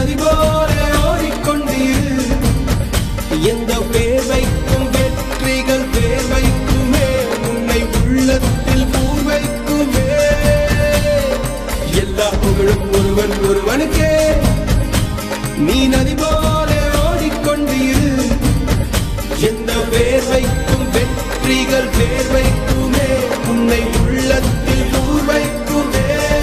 நதி போல ஓடிக்கொண்டீர். எந்த வேர்வைக்கும் வெற்றிகள் வேர்வைக்குமே, உன்னை உள்ளத்தில் பூர் வைக்குமே. எல்லா புகழும் ஒருவன் ஒருவனுக்கே. நீ நதி போல ஓடிக்கொண்டீர். எந்த வேர்வைக்கும் வெற்றிகள் வேர்வைக்குமே, உன்னை உள்ளத்தில் பூர் வைக்குமே.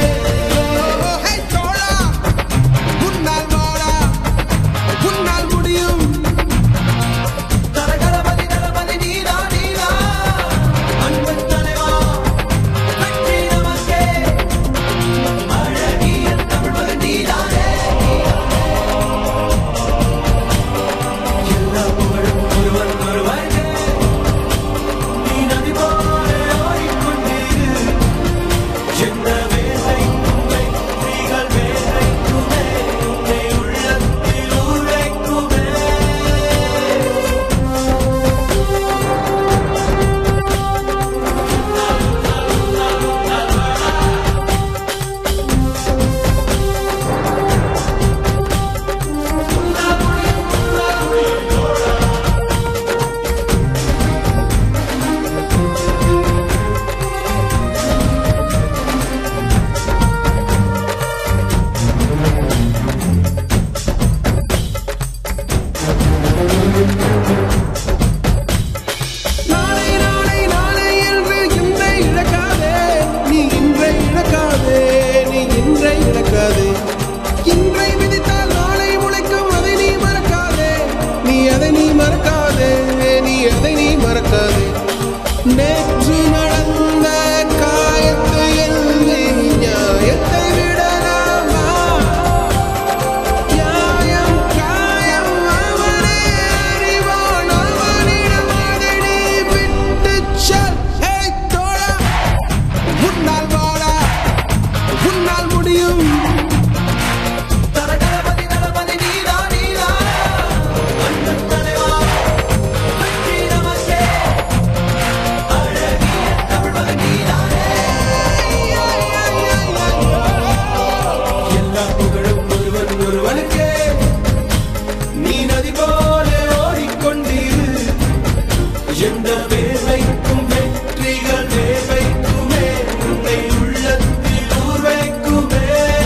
நேற்று நடந்த காயத்தை எழுதி நியாயத்தை விடலாமா? நியாயம் காயம் அவனே அறிவான், அவனிடம் அதை நீ விட்டுச் செல். தோழா, உன்னால் வாழா, உன்னால் முடியும். நீ நதி போல ஓடிக்கொண்டீர். எந்த வேர்வைக்கும் வெற்றிகள் வேர்வைக்குமே, உன்னை உள்ளத்தில் ஊர் வைக்குமே.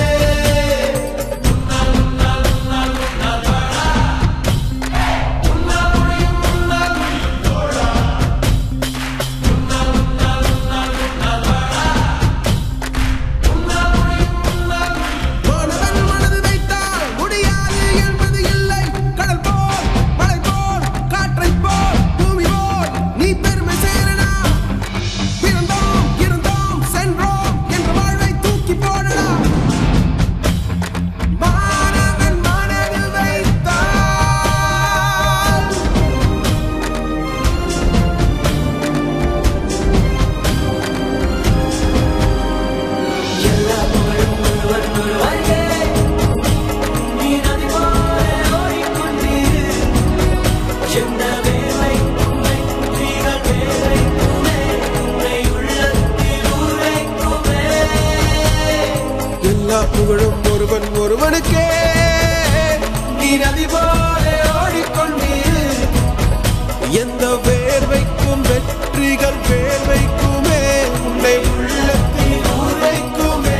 எல்லா புகழும் ஒருவன் ஒருவனுக்கே. நீ நதி போல ஓடிக்கொண்டீர். எந்த வேர்வைக்கும் வெற்றிகள் வேர்வைக்குமே, உன்னை உள்ளத்தில் ஊர் வைக்குமே.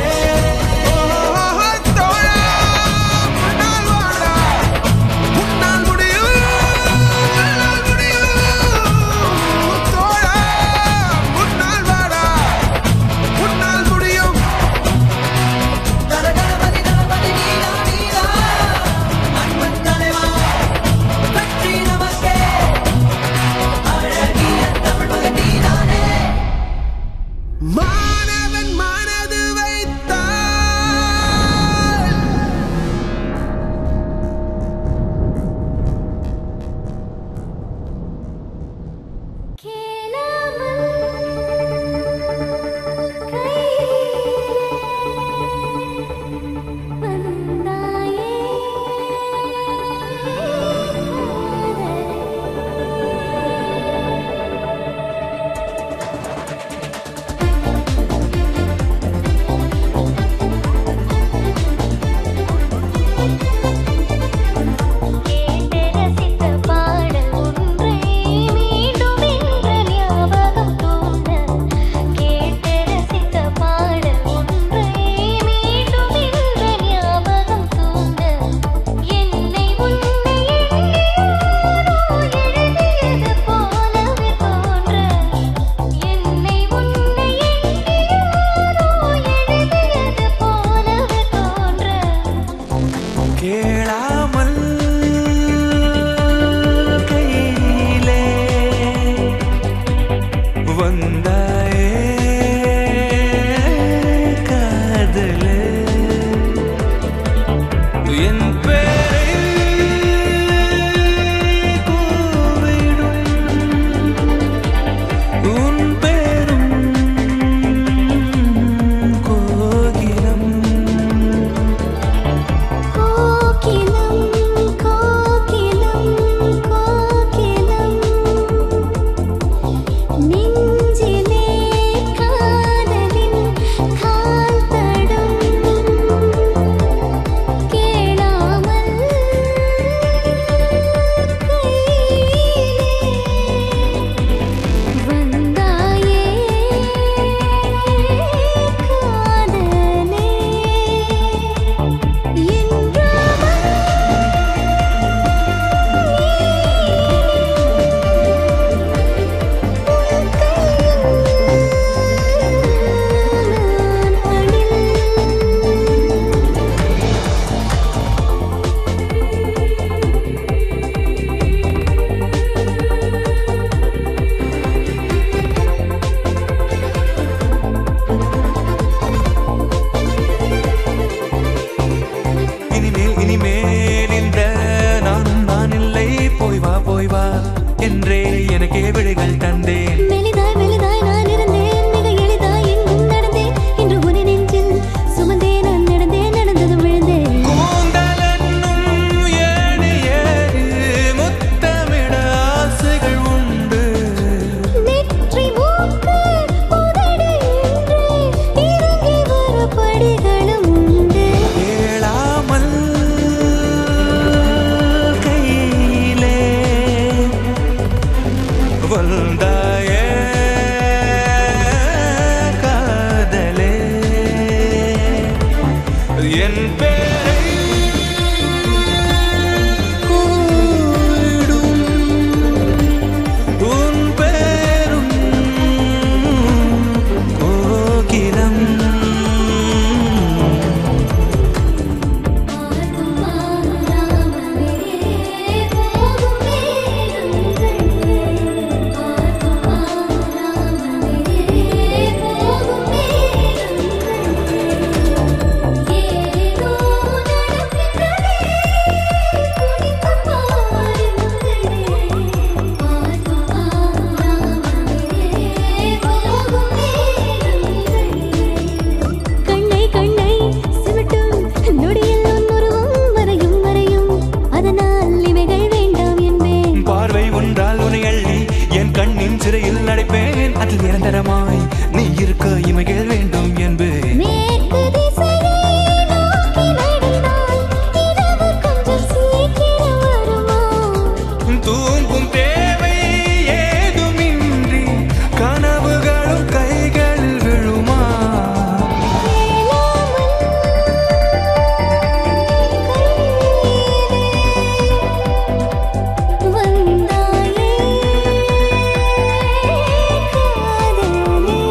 கேளாமல் கையிலே வந்தாயே காதலே என் பேரை கூவிடும் உன் பேரும் கோகிலம் கோகிலம் கோகிலம் கோகிலம் நெஞ்சிலே காதலின் கால் தடம் கேளாமல் கையிலே வந்தாயே காதலே இனிமேல் இந்த நானும் நான் இல்லை போய் வா என்றே எனக்கே விடைகள் தந்தேன் மெலிதாய் மெலிதாய் நான் இருந்தேன் மிக எளிதாய் எங்கும் நடந்தேன் இன்று உன்னை நெஞ்சில் சுமந்தேன் நான் நடந்தேன் நடந்தது விழுந்தேன் கூந்தலென்னும் ஏணி ஏறி முத்தமிட ஆசைகள் உண்டு நெற்றி மூக்கு உதடு என்று இறங்கி வர படிகளும் உண்டு கேளாமல் கையிலே வந்தாயே காதலே என் பேரை கூவிடும் உன் பேரும் கோகிலம் கண்ணை கண்ணை சிமிட்டும் நொடியில் உன் உருவம் வரையும் வரையும் அதனால் இவைகள் வேண்டாம் என்பேன் பார்வை ஒன்றால் உன்னை அள்ளி என் கண்ணின் சிறையில் நடைப்பேன் அதில் நிரந்தரமாய் நீ இருக்க இமைகள் வேண்டும் என்பேன் மேற்கு திசையை நோக்கி நடந்தால் இரவு கொஞ்சம் சீக்கிரம் வருமா தூங்கும் தேவை ஏதுமின்றி கனவுகளும் கைகளில் விழுமா வந்தாயே காதலே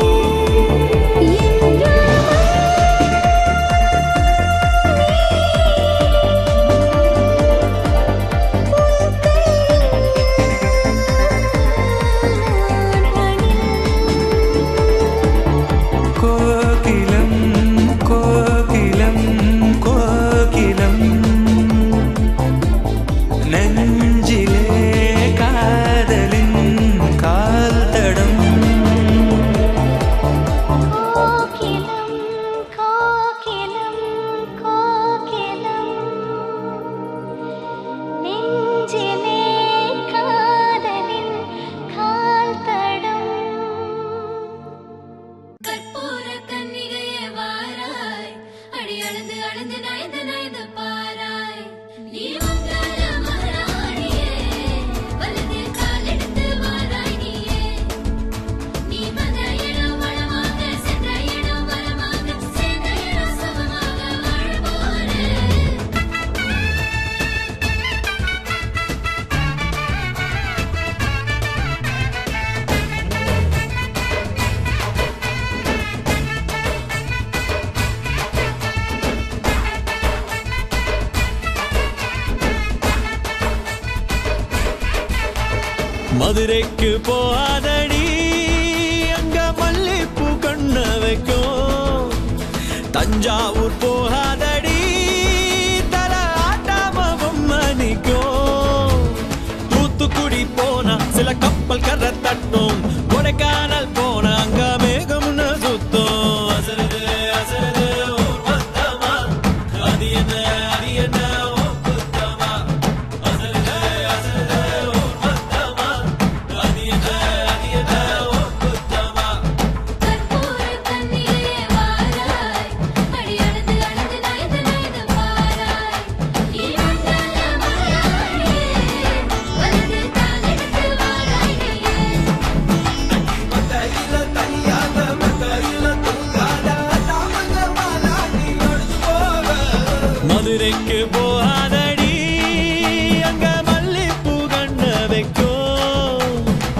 கோகிலம் கோகிலம் கோகிலம் நெஞ்சிலே காதலின் கால் தடம் கோகிலம் கோகிலம் கோகிலம் நெஞ்சிலே காதலின் கால் தடம் கற்பூர கன்னிகையே வாராய் அடி அளந்து அளந்து நயந்து நயந்து பாராய் நீ மங்கள மகாராணியே வலது கால் எடுத்து வாராய் நீயே நீ மத இடம் வளமாக சென்ற இடம் வளமாக சேர்ந்த இடம் சுகமாக வாழ போறேன் மதுரைக்கு போகாதடி அங்க மல்லிப்பூ கண்ண வைக்கும். தஞ்சாவூர் போகாதடி தல ஆட்டாம பொம்மணிக்கும். தூத்துக்குடி போனா சில கப்பல் கரை தட்டும். கொடைக்கானல் போனா அங்க மேகம்னு சுத்தும். அசருது அசருது ஊர் மொத்தமா அது என்ன அது என்ன மதுரைக்கு போகாதடி அங்க மல்லிப்பூ கண்ண வைக்கும்.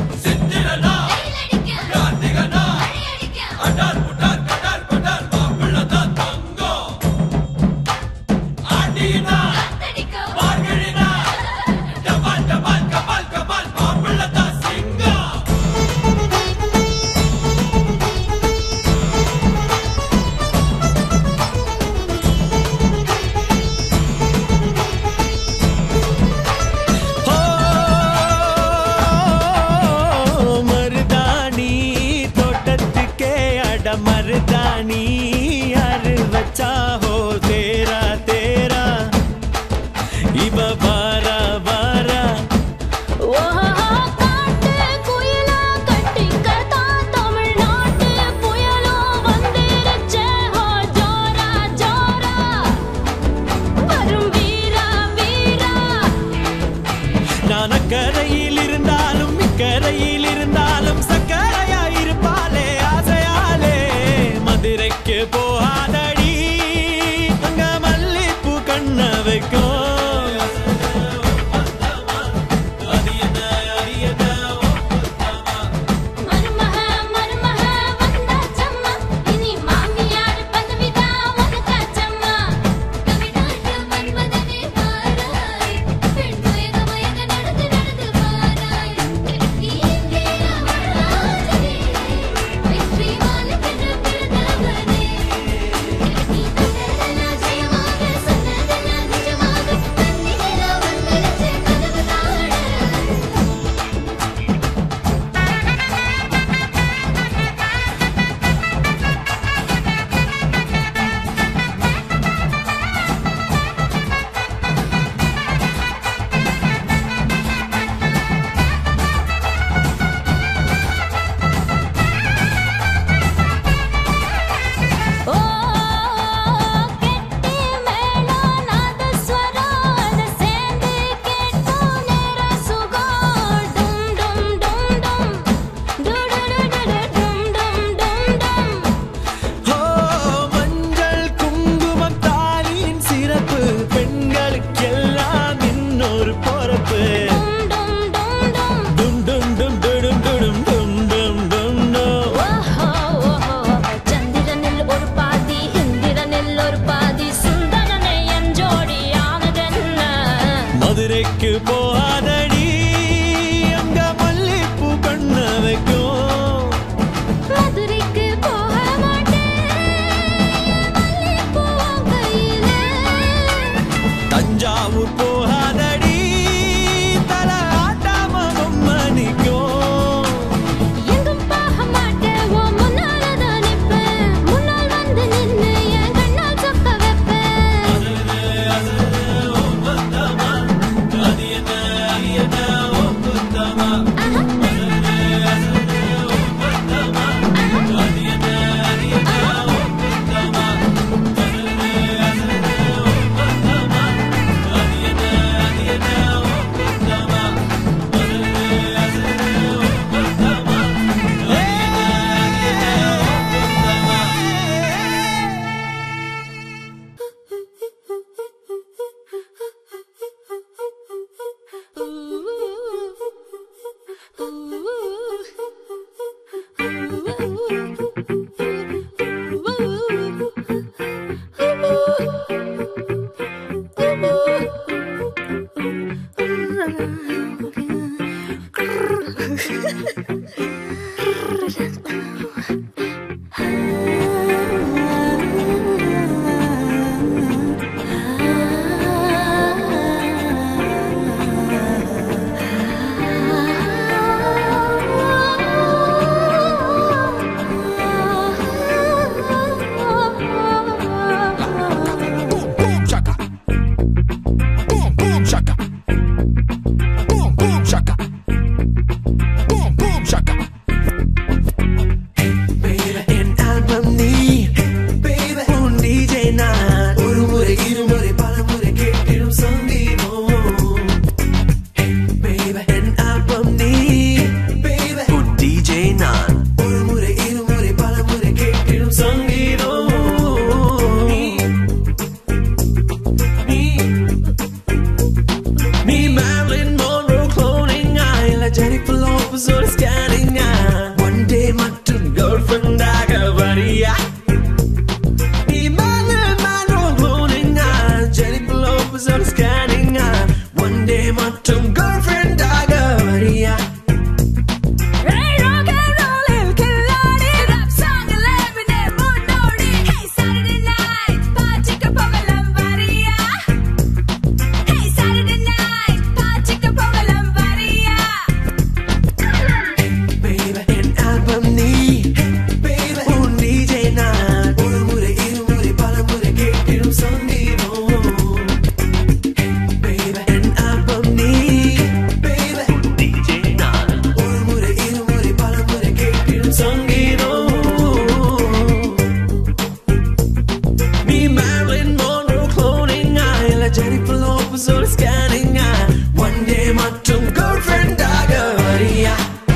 मर्दानी यार बच्चा हो तेरा तेरा इब बारा बारा நான் அக்கரையில் இருந்தாலும் இக்கரையில் இருந்தாலும் சக்கரையா இருப்பாலே ஆசையாலே. மதுரைக்கு போகாதடி அங்க மல்லிப்பூ கண்ண வைக்கும். மதுரைக்கு போகாதடி அங்க மல்லிப்பூ கண்ண வைக்கும். மதுரைக்கு போக மாட்டேன் மல்லிப்பூ கையில. தஞ்சாவூர் போகாதடி தல ஆட்டாம பொம்மணிக்கும். எங்கும் போக மாட்டேன் உன் முன்னாலதான் நிப்பேன். முன்னால் வந்து நின்னு என் கண்ணால் சொக்க வைப்பேன். அது என்ன அது என்ன ஒப்புத்தமா அது என்ன opposite scanning. One day மட்டும் girlfriend ஆக வரியா? Emmanuel Monroe cloning. Jennifer Lopez on scanning. One day மட்டும் girlfriend ஆக வரியா? Jennifer Lopez on scanning. One day மட்டும் girlfriend ஆக வரியா?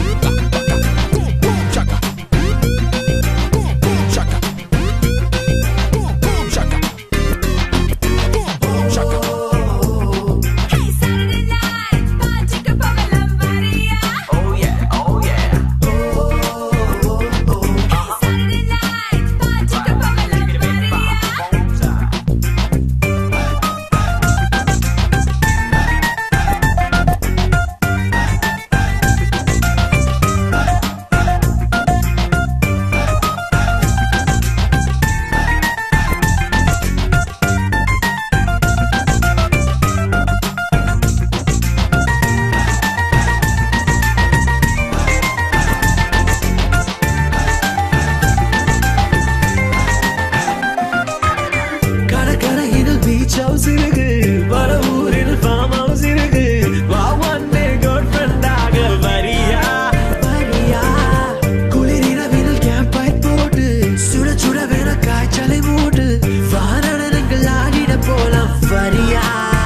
beach house இருக்கு, பல ஊரில் farm house இருக்கு. வா one day girlfriend ஆக வரியா? வரியா? குளிர் இரவினில் campfire போட்டு, சுட சுட வேற காய்ச்சலை மூட்டு, வானரங்கள் ஆடிட போலாம் வரியா?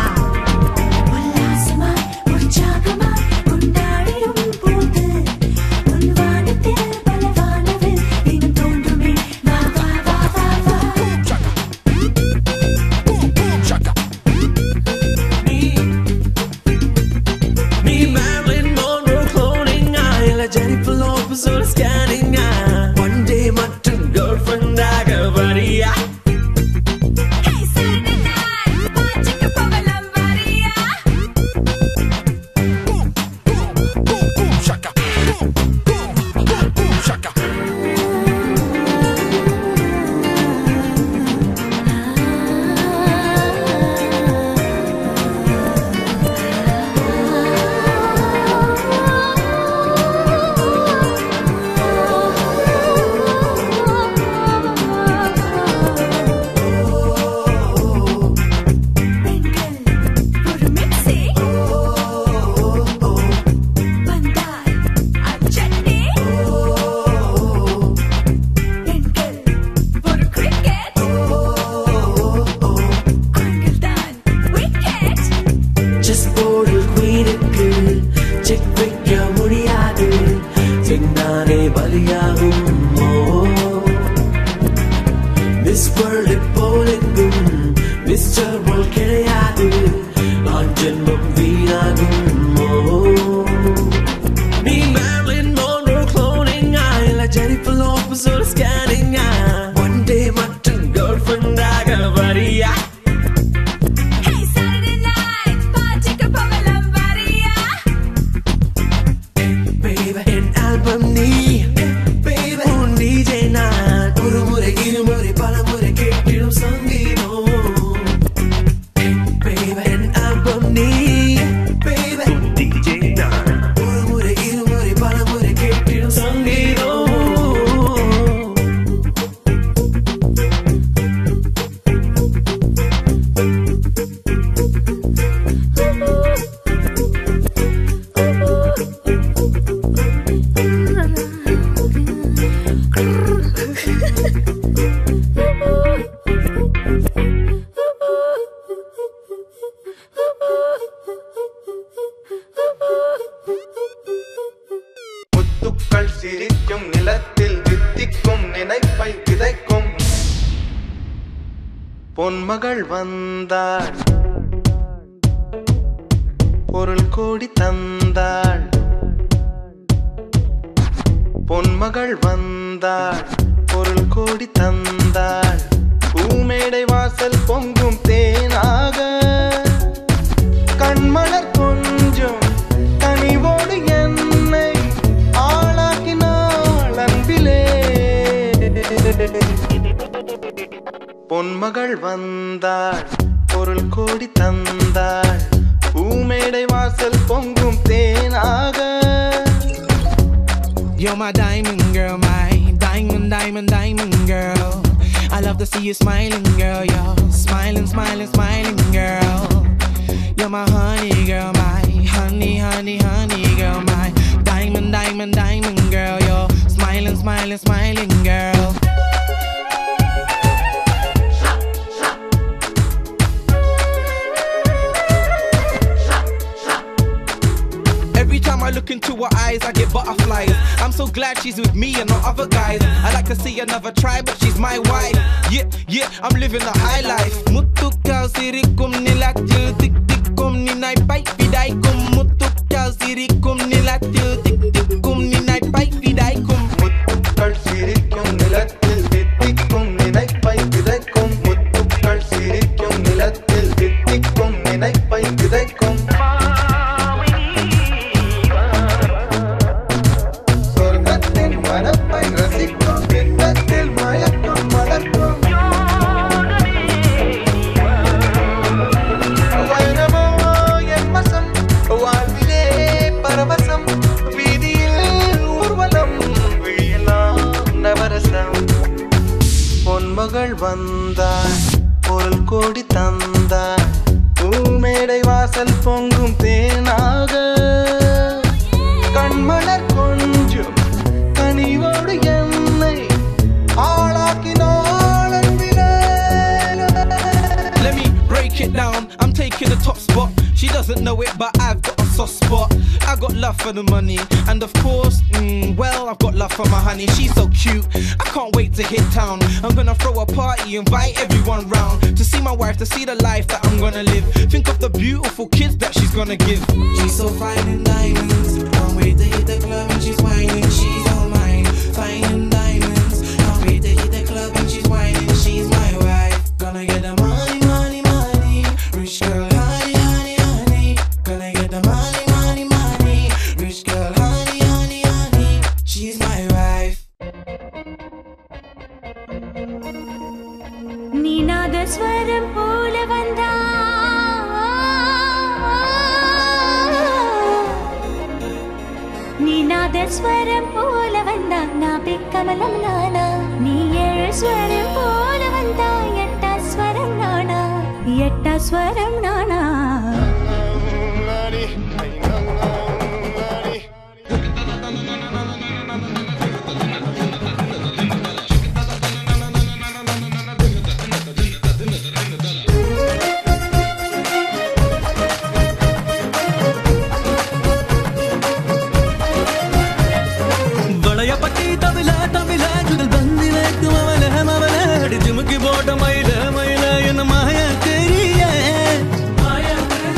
Jennifer Lopez on scanning. One day மட்டும் girlfriend ஆக வரியா? Hey Saturday night, partyக்கு போகலாம் வரியா? Boom boom boom boom shaka. Boom boom boom shaka. Check வைக்க முடியாது, சென்னானே பலியாகும். மிஸ் வேர்ல்டு போலெங்கும் மிஸ்டர் வேர்ல்ட் கிடையாது, ஆண் ஜென்மம் வீணாகும். நீ மேர்லின் மோன்ரோ cloning, இல்ல ஜெனிஃபர் லோபஸ் ஓட ஸ்கேனிங். ஒன் டே மட்டும் கேர்ள்ஃப்ரெண்ட் ஆக வரியா? முத்துக்கள் சிரிக்கும் நிலத்தில் தித்திக்கும் நினைப்பை விதைக்கும் பொன்மகள் வந்தாள், பொருள் கோடி தந்தாள், பொன்மகள் வந்தாள் பொருள் கோடி தந்தாள் பூமேடை வாசல் பொங்கும் தேனாக கண்மலர் கொஞ்சம் கனிவோடு என்னை ஆளாக்கினாள் அன்பிலே பொன்மகள் வந்தாள் பொருள் கோடி தந்தாள் பூமேடை வாசல் பொங்கும் தேனாக You're my diamond girl, my diamond, diamond, diamond girl. I love to see you smiling, girl. You're smiling, smiling, smiling, girl. You're my honey girl, my honey, honey, honey girl, my diamond, diamond, diamond girl. You're smiling, smiling, smiling, girl. Every time I look into her eyes, I get butterflies. I'm so glad she's with me and not other guys. I like to see another try, but she's my wife. Yeah, yeah, I'm living a high life. Mutukal sirikum nilatil tik tikum ninai pai vidaikum. Mutukal sirikum nilatil tik tikum ninai pai vidaikum. முத்துக்கள் சிரிக்கும் நிலத்தில் தித்திக்கும் நினைப்பை விதைக்கும் முத்துக்கள் சிரிக்கும் நிலத்தில் தித்திக்கும் நினைப்பை விதைக்கும் சொர்க்கத்தின் மனப்பை ரசிக்கும் பின்னத்தில் மயக்கம் மலர்க்கும் வைரமோ என் வசம் வாழ்விலே பரவசம் வீதியில் ஊர்வலம் விழியெல்லாம் நவரசம் பொன்மகள் வந்தாள் பொருள் கோடி தந்தாள் பூமேடை வாசல் பொங்கும் தேனாக கண்மலர் கொஞ்சம் கனிவோடு என்னை ஆளாக்கினாள் அன்பிலே. Let me break it down. I'm taking the top spot. She doesn't know it, but I've got a soft spot. I got love for the money, and of course, well, I've got love for my honey. She's so cute. I can't wait to hit town. I'm gonna throw a party, invite everyone round to see my wife, to see the life that I'm gonna live. Think of the beautiful kids that she's gonna give. She's so fine in diamonds. Can't wait to hit the club and she's whining. She's all mine, fine in diamonds. Can't wait to hit the club and she's whining. She's my wife. Gonna get the money, money, money. Rich girl, honey, honey, honey. Gonna get the money, money, money. Rich girl, honey, honey, honey. She's my wife. நீநாதஸ்வரம் போல வந்தா நீநாதஸ்வரம் போல வந்தா நாபி கமலம் நானா நீ ஏழு ஸ்வரம் போல வந்தா எட்டா ஸ்வரம் நானா எட்டா ஸ்வரம் நானா வளையப்பட்டி தவில தவில சுடல் பந்தி வைக்கும் அவல மவல அடிச்சு முக்கி போட்ட மயில மயில என்ன மாய தெரிய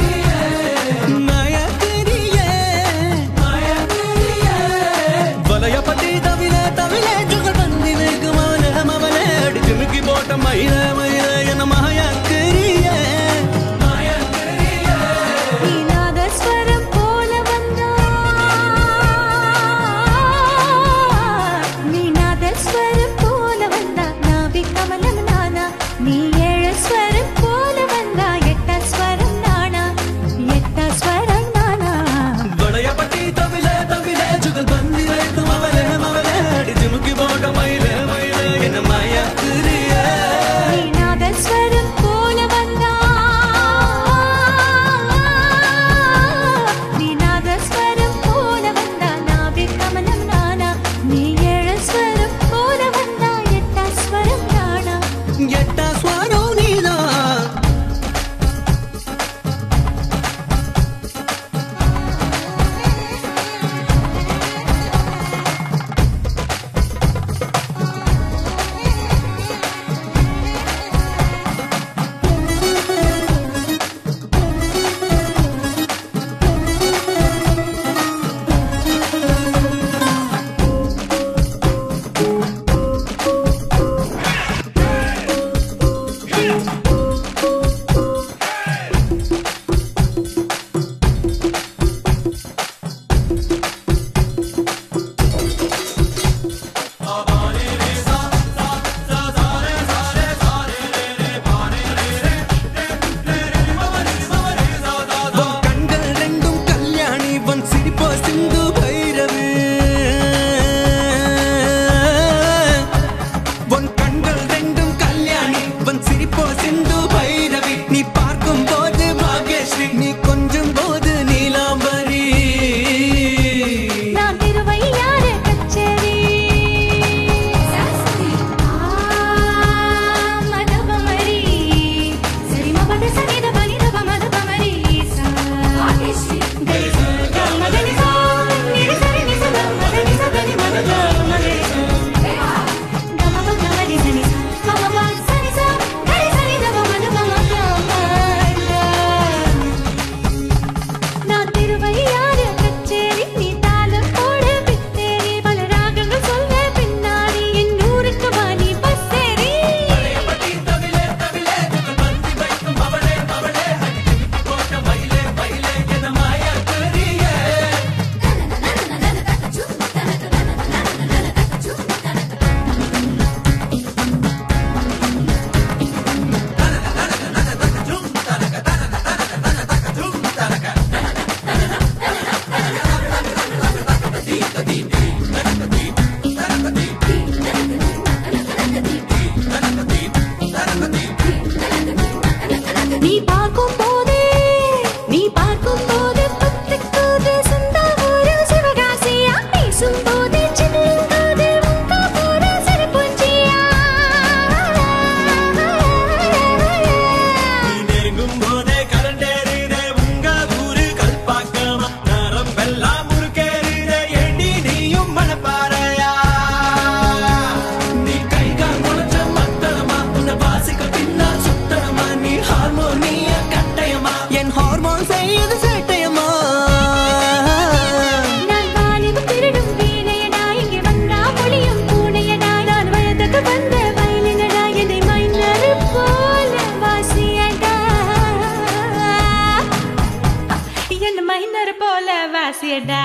என்ன மைனர் போல வாசியடா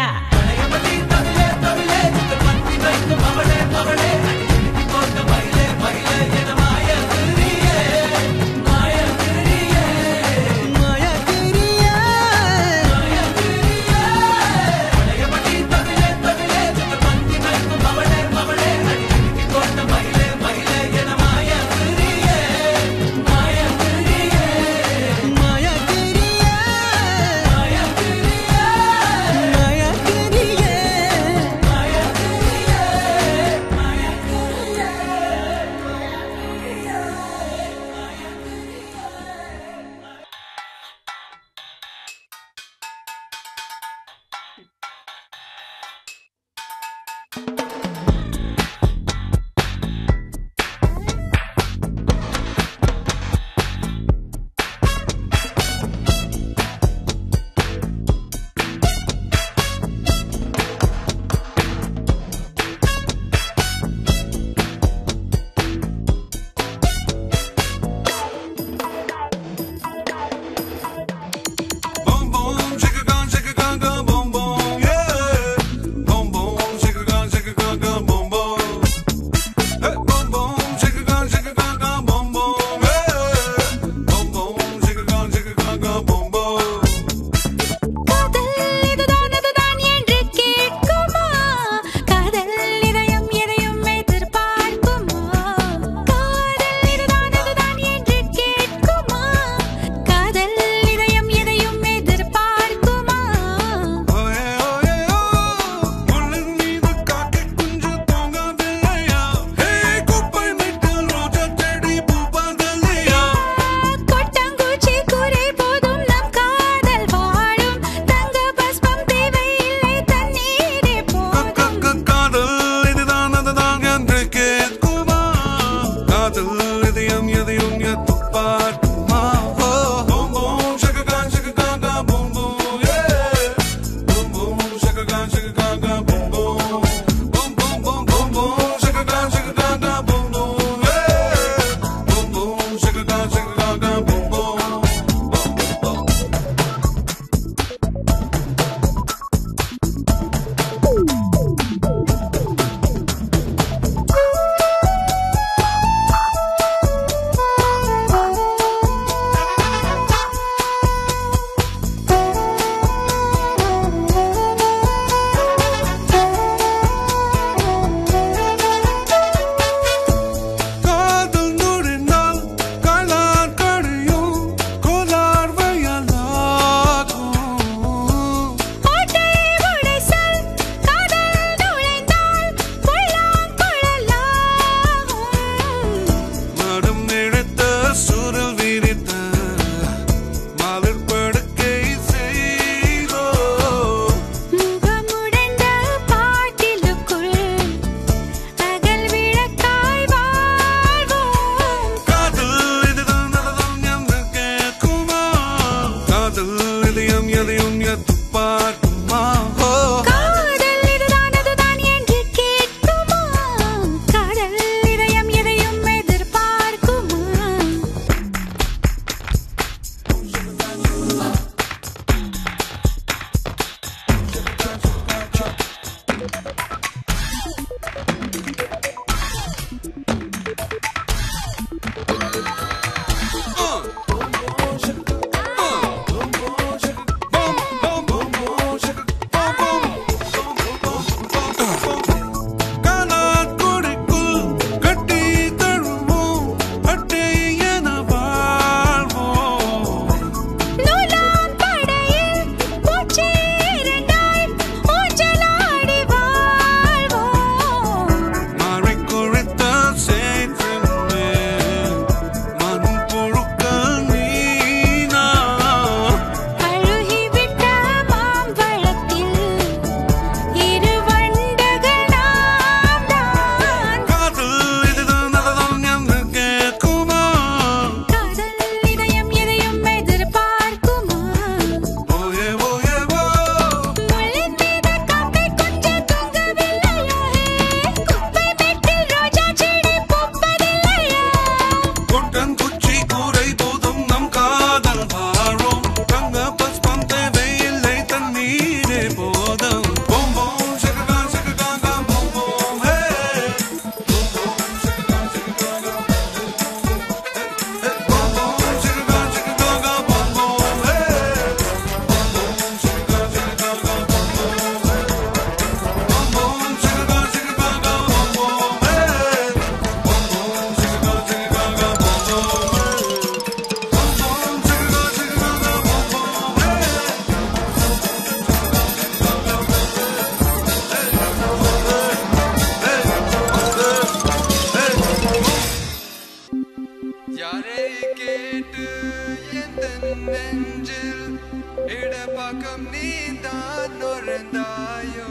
பக்கம் நீதான் நுழைந்தாயோ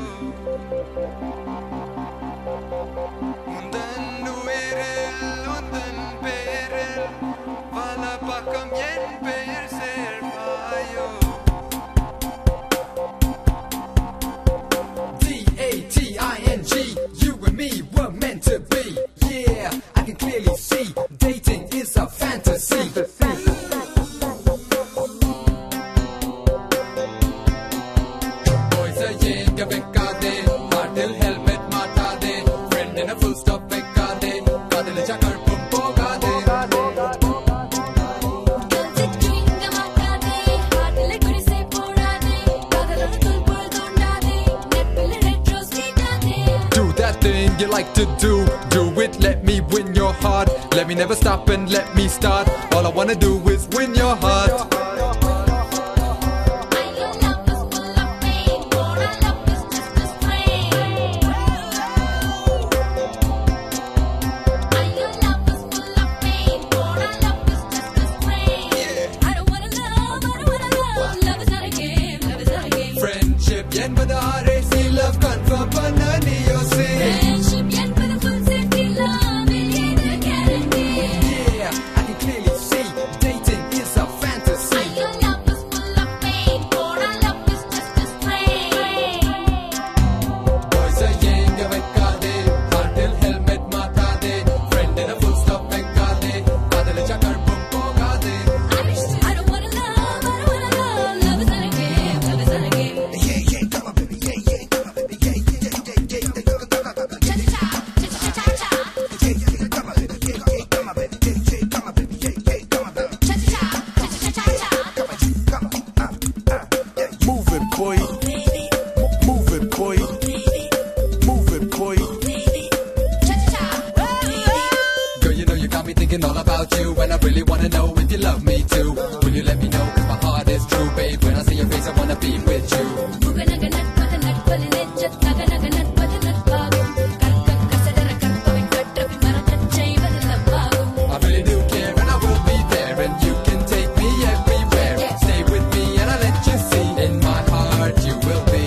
உந்தன் உயிரில் உந்தன் பேரில் பல பக்கம் என் பெயர் சேர்ப்பாயோ D-A-T-I-N-G, you and me were meant to be. Yeah, I can clearly see dating is a fantasy. Boys are yenga vekkade, heartil helmet matade, friend in a full stop vekkade, kadile chakar pum pogade. Do that thing you like to do it, let me win your heart. Let me never stop and let me start. All I wanna do is win your heart. Friendship என்பதாரே see love confirm பண்ண நீயோ see. Yeah, I can clearly see dating is a fantasy. Boys are yenga vekkade, heartil helmet matade, friend in a full stop vekkade, kadile chakar pum pogade. Move it boy Move it boy Move it boy Girl, you know you got me thinking all about you, and I really wanna know if you love me too. Will you let me know? 'Cause my heart is true, babe. When I see your face, I wanna be with you. I really do care, and I will be there, and you can take me everywhere. Stay with me, and I'll let you see. In my heart, you will be.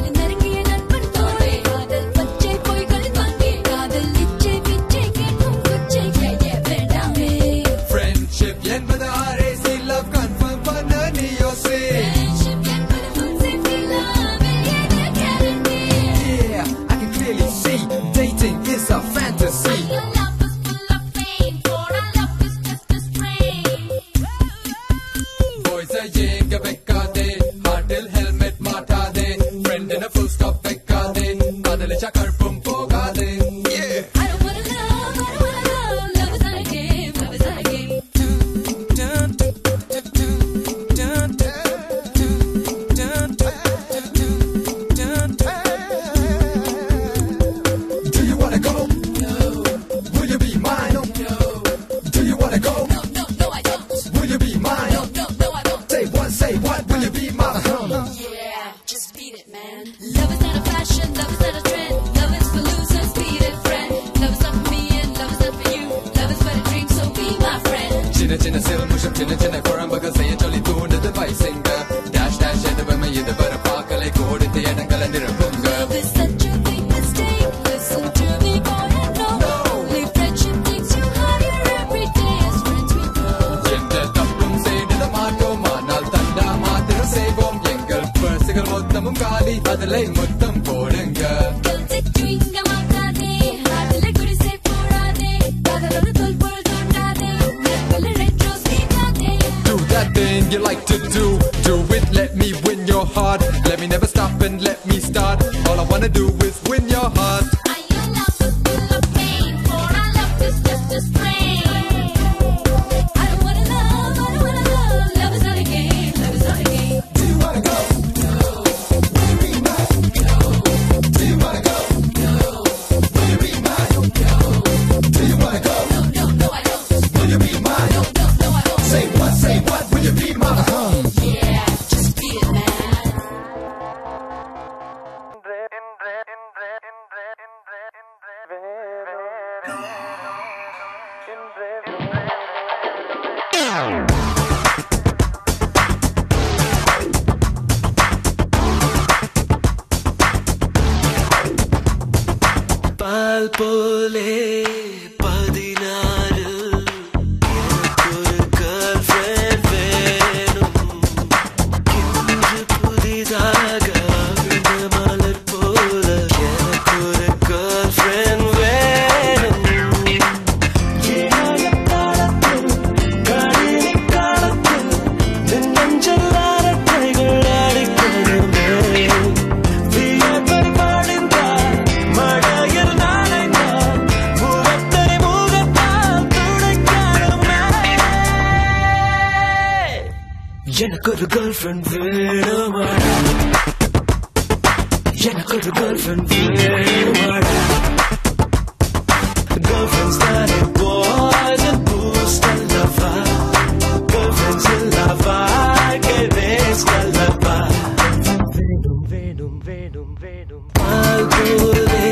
Friendship என்பதாரே see love confirm பண்ண நீயோ see. Yeah, I can clearly see dating is a fantasy. Boys are yenga vekkade, heartil helmet matade, friend in a full stop vekkade, kadile chakar pum pogade. Yeah. Do you wanna go? No. Will you be mine? No. Do you wanna go? No, I don't. Will you be mine? No, I don't. Say what? Will you be my Yeah, just beat it, man. Love is not a fashion, love is not a trend. Love is for losers, beat it, friend. Love is not for me and love is not for you. Love is for the dream, so be my friend. சின்ன சின்ன சிறுமுஷம் சின்ன சின்ன குழம்புகள் செய்ய சொல்லி தூண்டுது வயசுங்க. Dash dash எதுவுமே இதுவரை பார்க்கலை, கோடித்த இடங்களை நிரப்புங்க. Love is such a big mistake. Listen to me, boy, and no. Leave friendship takes you higher every day as friends we grow. எந்த தப்பும் செய்திட மாட்டோம், ஆனால் தண்டா மாத்திரம் செய்வோம். எங்கள் பர்சுகள் மொத்தமும் காலி, அதிலே மொத்தம் போடுங்க. Do that thing you like to do it, let me win your heart. Let me never stop and let me start. All I wanna do is win your heart. Do you wanna go? Will you be mine? Do you wanna go? Will you be mine? Do you wanna go? Will you be mine? Say what? Will you be mine? Yeah, just be it, man. in பால் போலே 16 எனக்கொரு girlfriend வேணும். இன்று புதிதாக விழுந்த மலர் போல எனக்கொரு girlfriend வேணும். ஏழாய காலத்தில் கணினி காலத்தில் என் நெஞ்சில் அரட்டைகள் அடிக்கணுமே. வியர்வை வழிந்தால் மழையில் நனைந்தால் முகத்தை முகத்தால் துடைக்கணுமே. எனக்கு ஒரு girlfriend வேணுமாடா, எனக்கு ஒரு girlfriend வேணுமாடா. Girlfriends that are boys and boost the lover. Girlfriends in lava, que ves the lover. Venum, venum, venum, venum. Al pole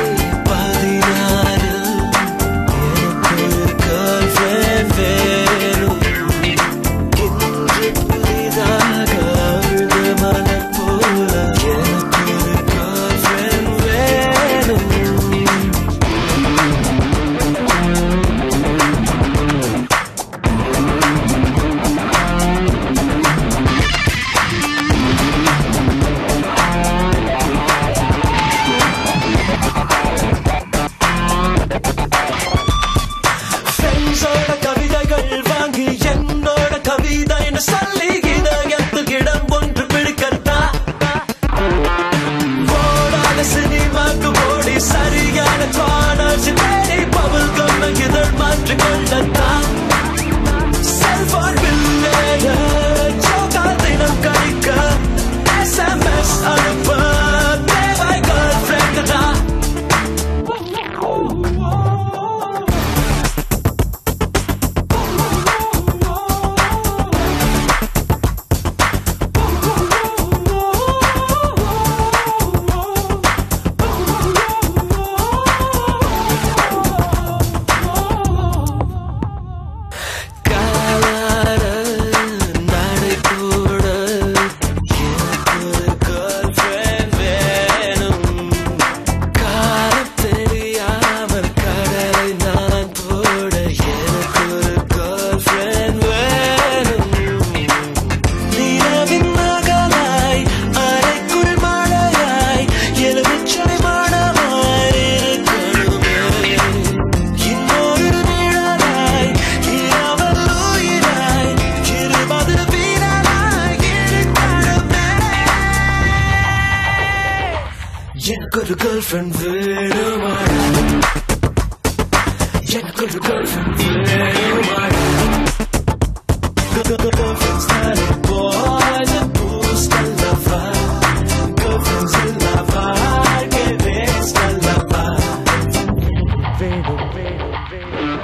16 எனக்கொரு girlfriend வேணும். இன்று புதிதாக விழுந்த மலர் போல எனக்கொரு girlfriend வேணும். ஃப்ரெண்ட்ஸோட கவிதைகள் வாங்கி என்னோட கவிதை என்ன சொல்லி இதயத்துக்கு இடம் ஒன்று பிடிக்கத்தா. ஓடாத சினிமாக்கு ஓடி சரியான கார்னர்ஸ் தேடி பவுல் கம்ம இதழ் மாற்றி கொண்டத்தா. செல்போன் பில்லேய ஜோகா தினம் கழிக்க SMS அனுப்ப தேவை girlfriend தான். காலார நடைபோட எனக்கொரு girlfriend வேணும். காலம் தெரியாமல் கடலை நான் போட எனக்கொரு girlfriend வேணும். நிலவின் நகலாய் அறைக்குள் மழையாய் எலுமிச்சை மணமாய் இருக்கணுமே. இன்னொரு நிழலாய் இரவல் உயிராய் இருபது வீரனாய் இருக்கணுமே. எனக்கொரு girlfriend வேணுமாடா, எனக்கொரு girlfriend வேணுமாடா. Girlfriends that are boys and boost the lover. Girlfriends in lava, que ves the lover. Venum, venum, venum.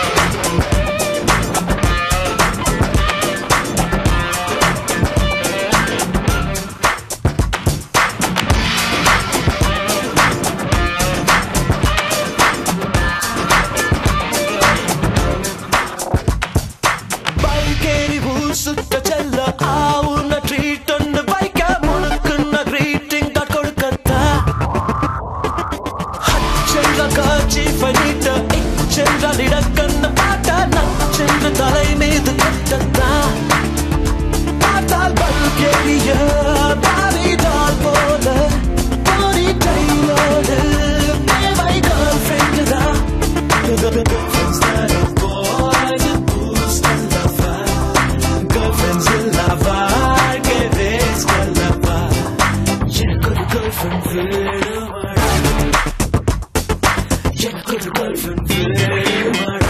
பைக்கேறி ஊர் சுத்த செல்ல ஆவுன ட்ரீட் ஒன்று பைக்க முழுக்குன்ன கிரீட்டிங் கார்டு கொடுக்கத்தா. ஹச்சென்ற காட்சி பண்ணிட்ட இச்சென்றால் இடக்கண்ண பாட்ட நச்சென்று தலை மீது கட்டத்தா. பார்த்தால் பல்கேரிய பாவிதால் போல போனி டைலோடு தேவை girlfriend தான். Girlfriends that are boys and boost the lover. Girlfriends in lava, que ves the lover. எனக்கொரு girlfriend வேணுமாடா, எனக்கொரு girlfriend வேணுமாடா.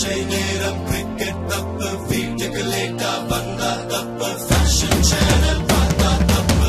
பரீட்சை நேரம் கிரிக்கெட் தப்பு வீட்டுக்கு லேட்டா வந்தா தப்பு ஃபேஷன் சேனல் பார்த்தா தப்பு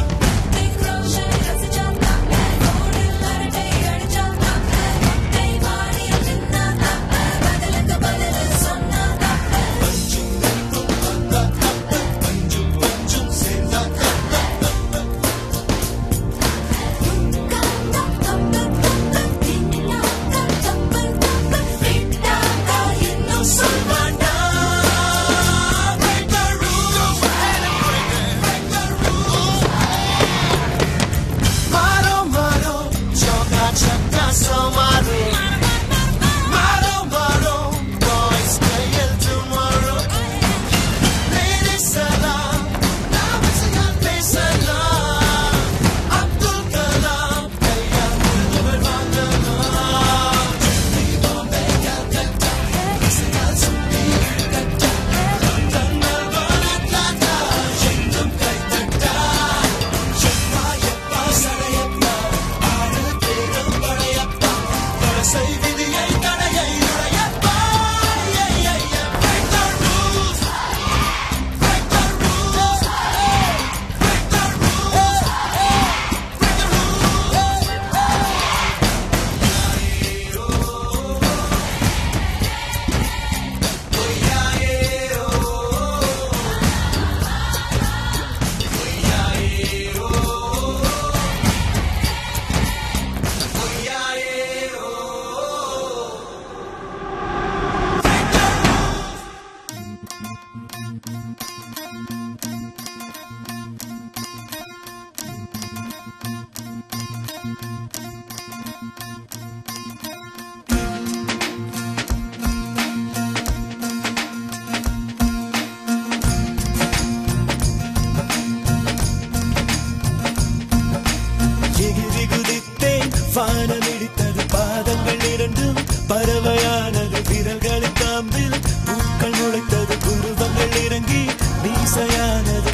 வானமிடித்தது பாதங்கள் இரண்டும் பறவையானது விரல்களின் காம்பில் பூக்கள் முளைத்தது குருவங்கள் இறங்கி மீசையானது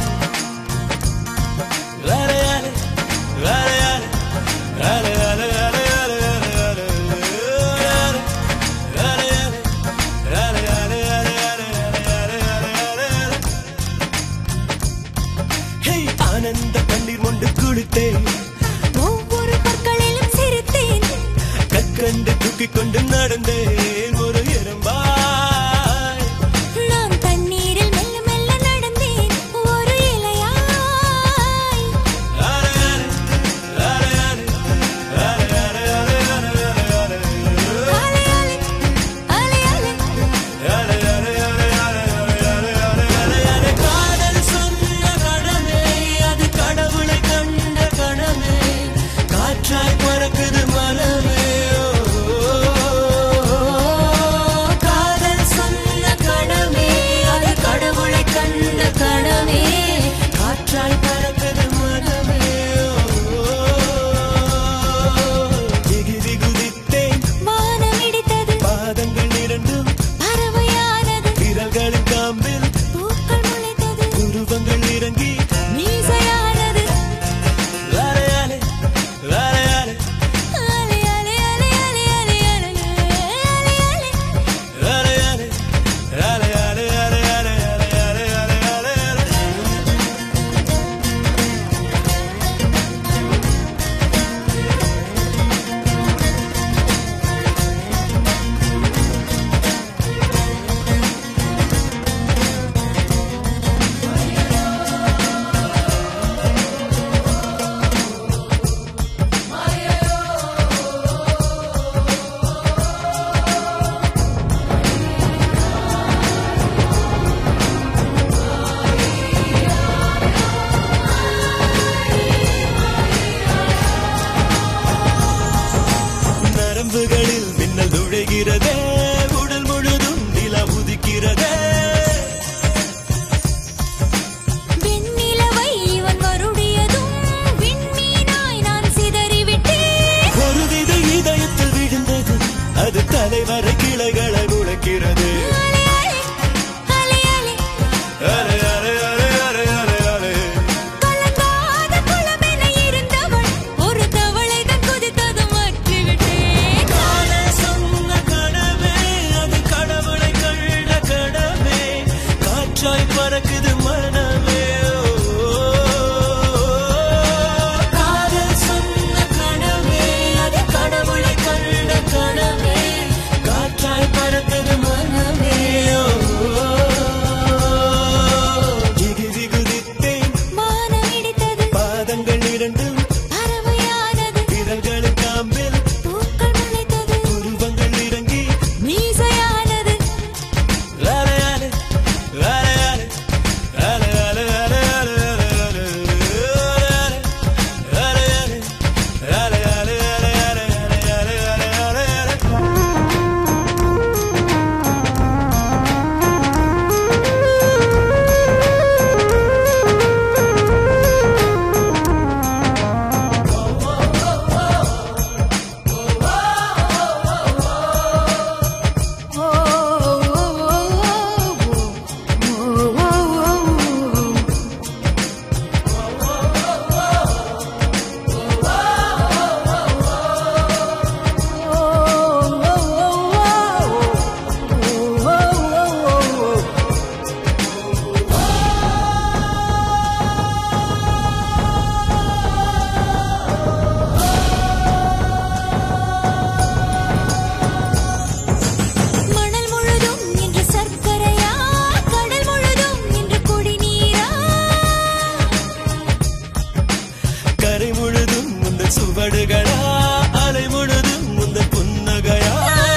அலையாலே அலையாலே அலையாலே அலையாலே அலையாலே அலையாலே ஹே ஆனந்த கண்ணீர் கொண்டு குளித்தேன் கண்டு தூக்கிக் கொண்டு நடந்தேன் ஒரு எறும்பாய் நான் தண்ணீரில் மெல்ல மெல்ல நடந்தேன் ஒரு இலையாய் அலையாலே அலையாலே அலையாலே அலையாலே அலையாலே அலையாலே காதல் சொன்ன கணமே அது கடவுளை கண்ட கணமே காற்றாய் பறக்குது மனமே நரம்புகளில் மின்னல் நுழைகிறதே உடல் முழுதும் நிலா உதிக்கிறதே வெண்ணிலவை இவன் வருடியதும் விண்மீனாய் நான் சிதறிவிட்டேன் ஒருவித இதயத்தில் விழுந்தது அது தலைவரை கிளைகளை முளைக்கிறது அலையாலே அலையாலே அலையாலே அலையாலே கலங்காத குளமென இருந்தவள் ஒரு தவளை தான் குதித்ததும் மாற்றிவிட்டேன் காதல் சொன்ன கணமே சுவடுகளா அலை முழுதும் முந்த புன்னகையா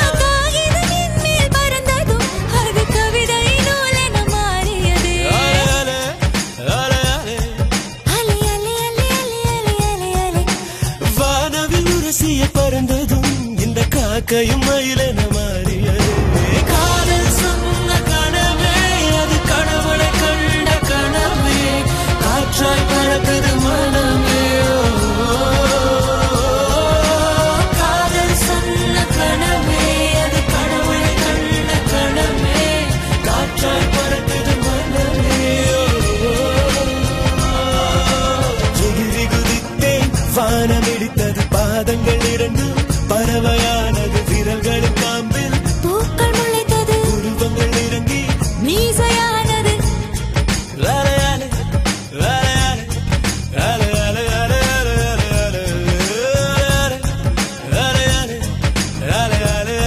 பறந்ததும் இந்த காக்கையும் மயிலென மாறியது காதல் சொன்ன கனவே அது கடவுளை கண்ட கனவே காற்றாய் பறக்குது மனமே காதல் சொன்ன கனவே அது கடவுளை கண்ட கனவே காற்றாய் பறக்குது மனமே எகிரி குதித்தேன் வானம் இடித்தது பாதங்கள் இரண்டு பறவையானது விரல்களின் காம்பில் பூக்கள் முளைத்தது உருவங்கள் இறங்கி மீசையானது வேலையாலே வேலையாலே வேலையாலே வேலையாலே வேலையாலே வேலையாலே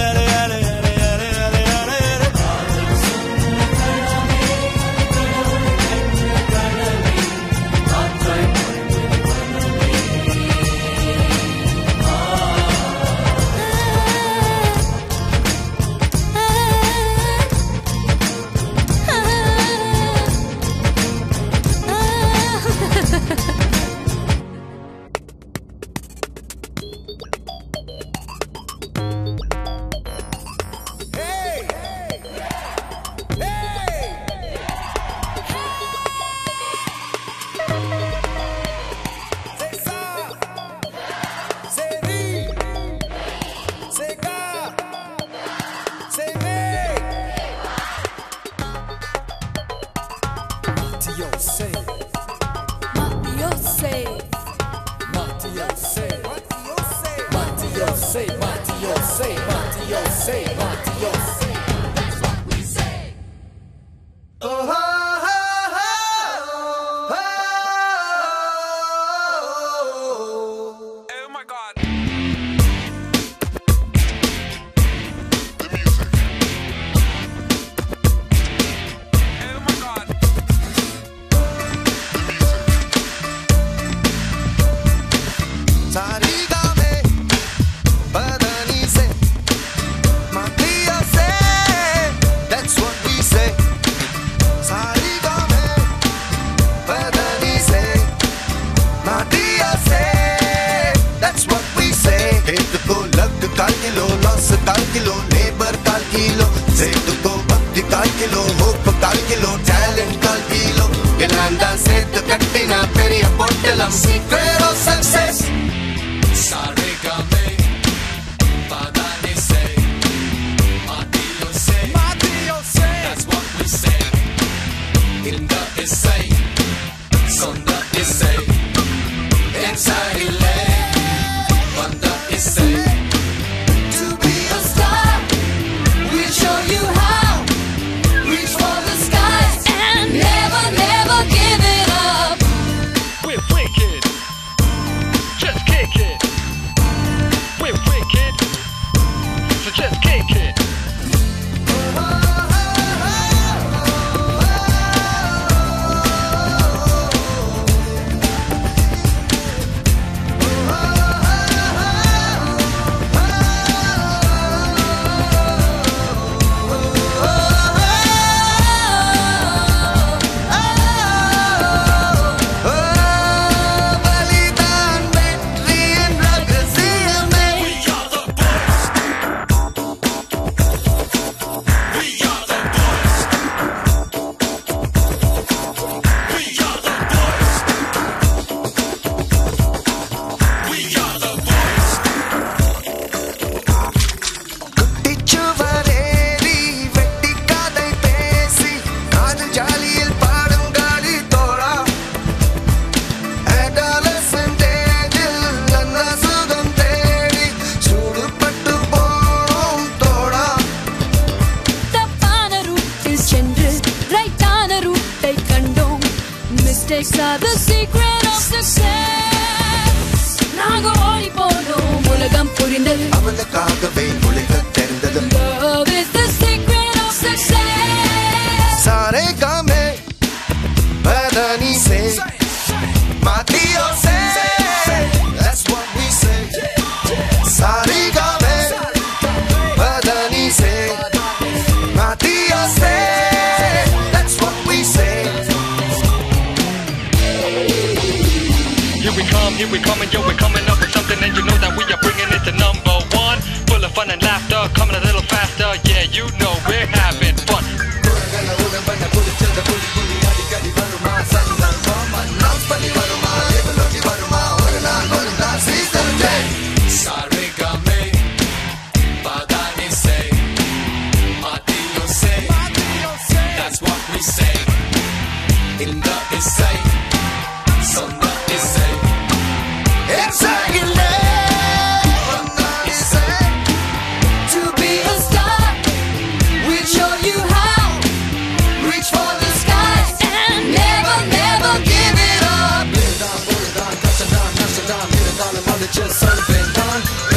Secret of success. Sarigame, Padani say, Matio say, that's what we say. In the essay, son the essay, inside Ile, on the essay. To be a star, we'll show you how. Reach for the skies and never, never give it up. We're wicked, just kick it. We're wicked, so just kick it. Mistakes are the secret of success. நாங்க ஓடி போனோம் உலகம் புரிந்தது அவளுக்காகவே உலகம் தெரிந்தது. Love is the secret of success. सारे कामे बदनी से, Matio say, that's what we say. yo, we're coming up with something and you know that we are bringing it to number one. Full of fun and laughter, coming a little faster. Yeah, you know we're having fun. That's what we say in the essay. So the essay, it's to be a star. We'll show you how. Reach for the skies and never, never give it up. Put it on, touch it on, hit it on the mother, just so it's been done.